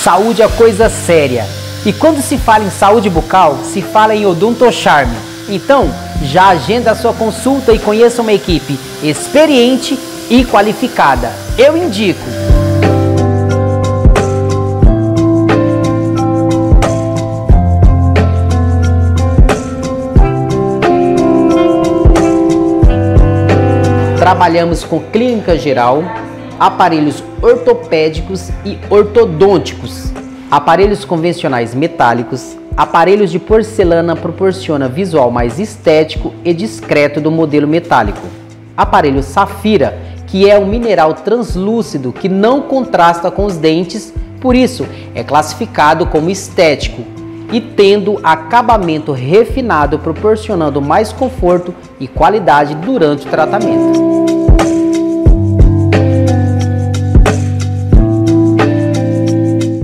Saúde é coisa séria. E quando se fala em saúde bucal, se fala em Odonto Charme. Então, já agenda a sua consulta e conheça uma equipe experiente e qualificada. Eu indico! Trabalhamos com clínica geral, aparelhos ortopédicos e ortodônticos, aparelhos convencionais metálicos, aparelhos de porcelana proporciona visual mais estético e discreto do modelo metálico, aparelho safira, que é um mineral translúcido que não contrasta com os dentes, por isso é classificado como estético e tendo acabamento refinado, proporcionando mais conforto e qualidade durante o tratamento.